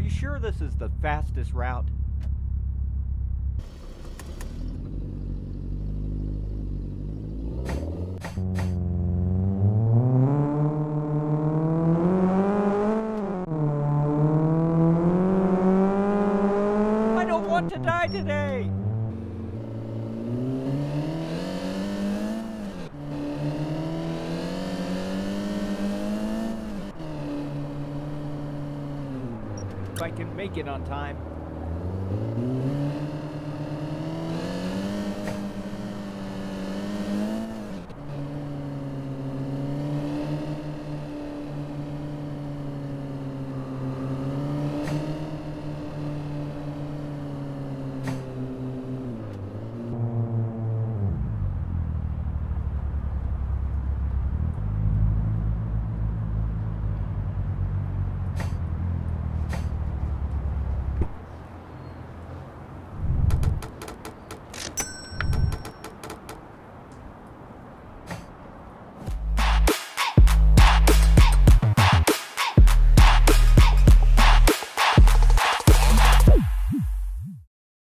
you sure this is the fastest route? I don't want to die today! If I can make it on time.